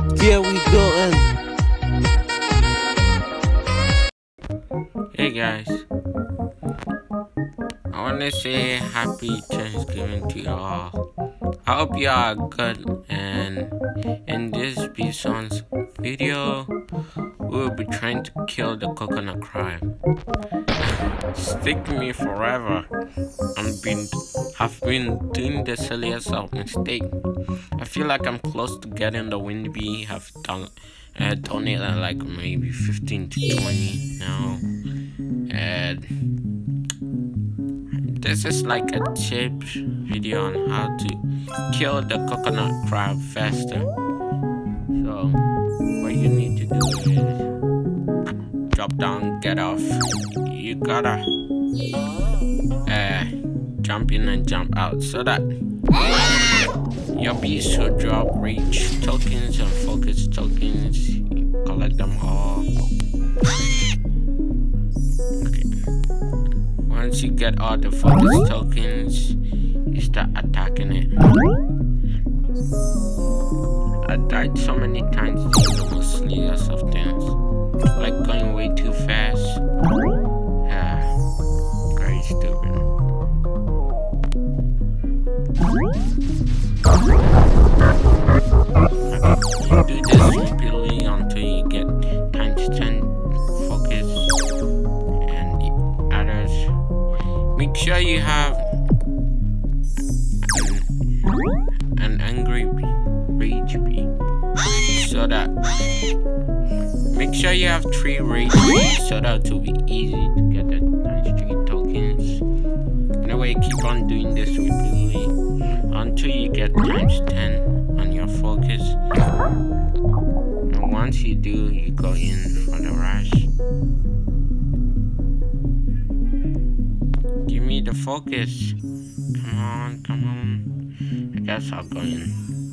Here we go and Hey guys, I want to say happy Thanksgiving to y'all. I hope y'all are good, and in this Bison's video, we will be trying to kill the coconut crab. Stick to me forever. I've been doing the silliest of mistake. I feel like I'm close to getting the wind bee. I've done it like maybe 15 to 20 now. And this is like a tip video on how to kill the coconut crab faster. So what you need to do is drop down, get off. You gotta jump in and jump out so that your bees will drop reach tokens and focus tokens. Collect them all. Okay. Once you get all the focus tokens, you start attacking it. I died so many times doing the most silliest of things, like going way too fast. Very stupid. You do this repeatedly until you get times 10 focus and the others. Make sure you have an angry rage bee, so that make sure you have 3 rage bees so that it will be easy to get the times 3 tokens. Anyway, keep on doing this repeatedly until you get times 10 on your focus. And once you do, you go in for the rush. Give me the focus. Come on. I guess I'll go in.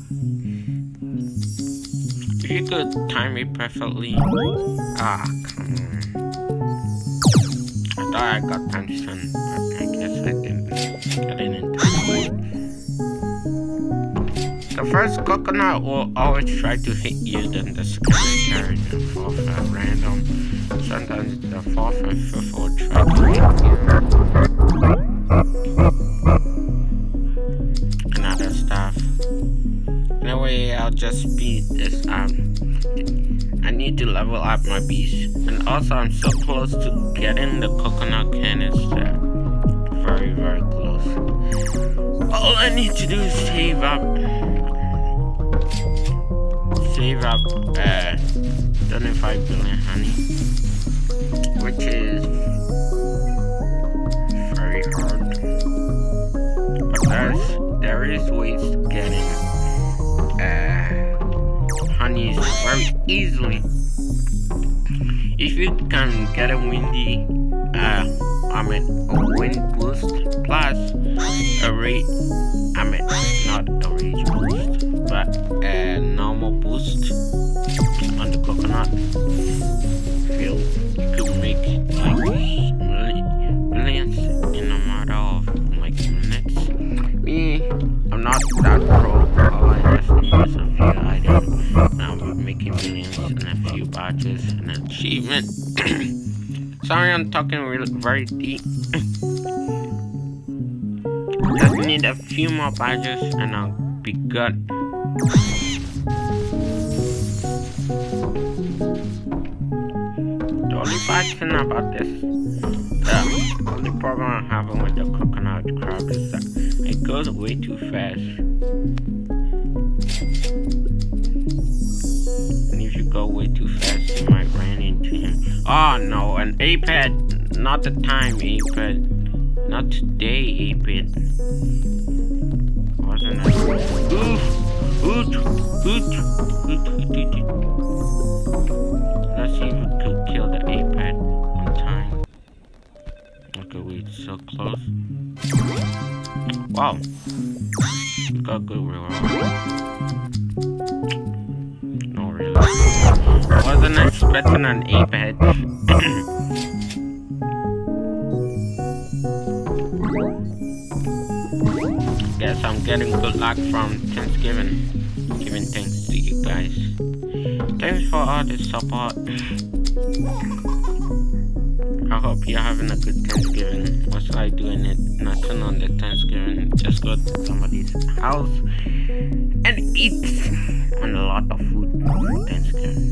If you could time it perfectly. Come on. I thought I got times 10, but I guess I didn't get it in time. The first coconut will always try to hit you, then the second and third and fourth are random. Sometimes the fourth and fifth will try to hit you. And other stuff. Anyway, I'll just speed this up. I need to level up my bees. And also I'm so close to getting the coconut canister. Very, very close. All I need to do is save up 25 billion honey, which is very hard, but there is ways to getting honeys very easily. If you can get a windy a wind boost plus a rate, not a rage boost, but a normal boost on the coconut field, you could make like millions in a matter of like minutes. Me, I'm not that pro. All I just need is a few items. Now I'm making millions in a few batches. An achievement. Sorry, I'm talking very deep. Just need a few more badges and I'll be good. The only bad thing about this, the only problem I'm having with the coconut crab is that it goes way too fast. And if you go way too fast, you might run into him. Oh no, an aped, not the time aped. Not today, aped. Wasn't it? Let's see if we could kill the aped on time. Okay, wait, so close. Wow. We got good reward. No, really. Wasn't expecting an aped. Guess I'm getting good luck from Thanksgiving. Giving thanks to you guys. thanks for all the support. I hope you're having a good Thanksgiving. What's I doing it? Nothing on the Thanksgiving. Just go to somebody's house and eat and a lot of food for Thanksgiving.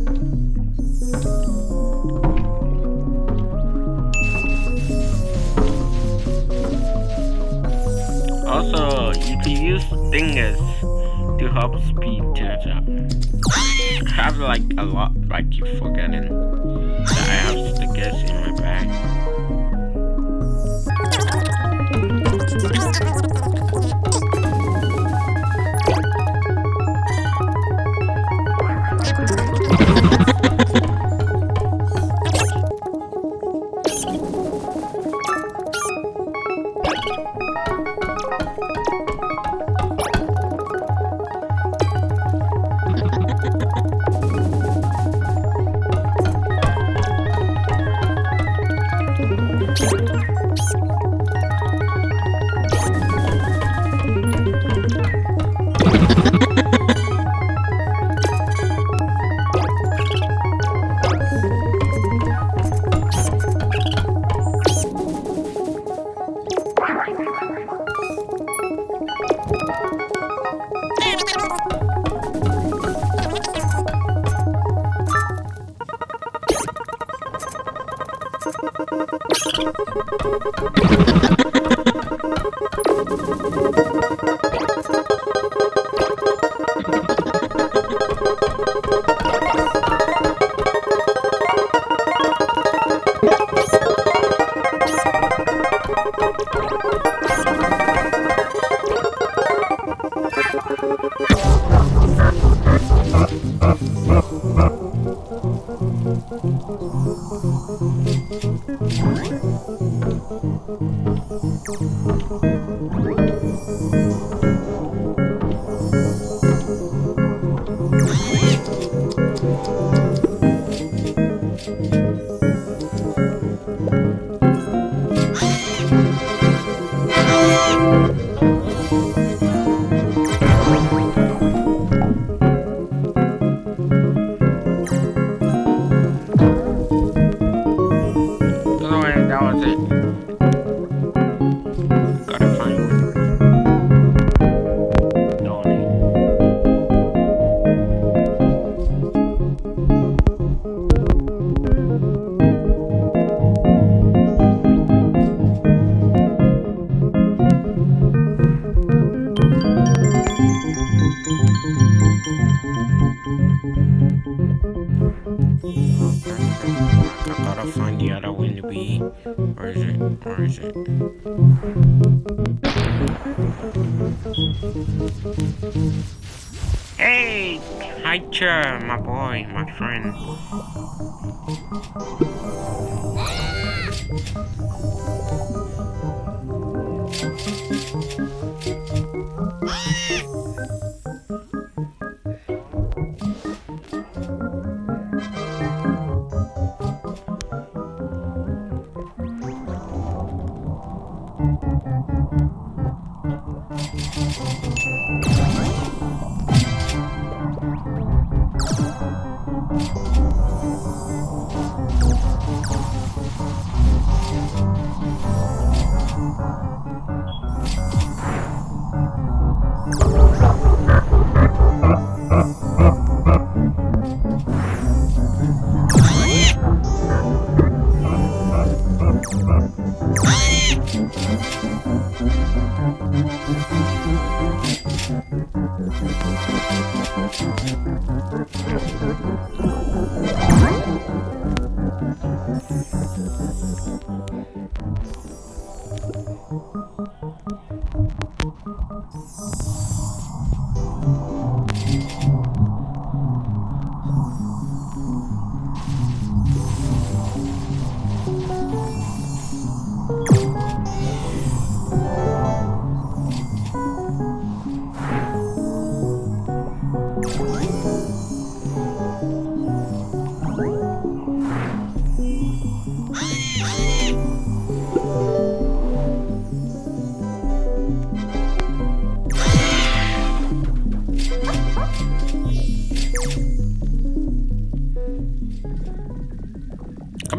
Also, you can use fingers to help speed things up. I have like a lot, but I keep forgetting that I have stickers in my bag. Where is it? Hey! Hi, Chair, my boy, my friend.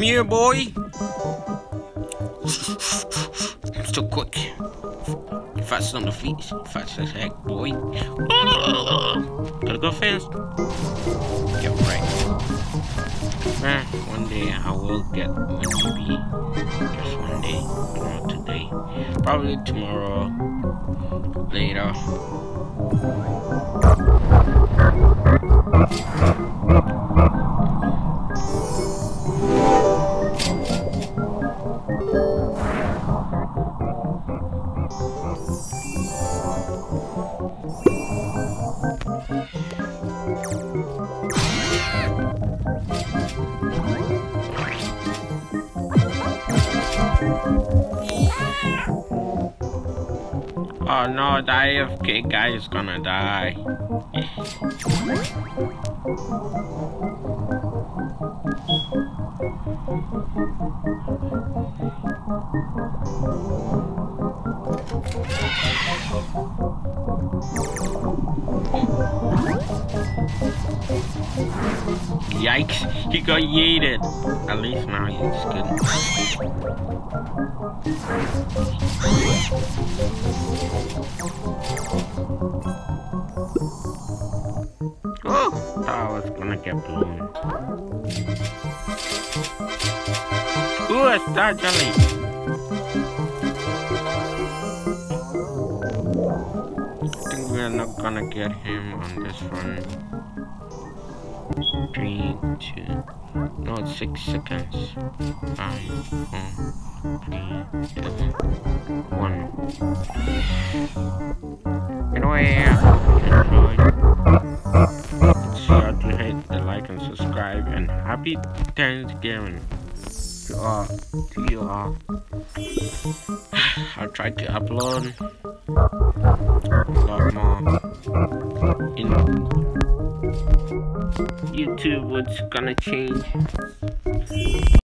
here, boy. So quick. Fast on the feet. Fast as heck, boy. Gotta go fast. Get right. One day I will get Windy. Just one day. Not today. Probably tomorrow. Later. Oh no, the AFK guy is gonna die. Yikes, he got yeeted. At least now he's good. Oh, thought I was gonna get blown. Ooh, a star jelly. I think we're not gonna get him on this run. 3, 2, no, it's 6 seconds. 5, 4, 3, 2, 1. Anyway, enjoy. Make sure to hit the like and subscribe, and happy Thanksgiving to you all. I'll try to upload a lot more in YouTube. What's gonna change?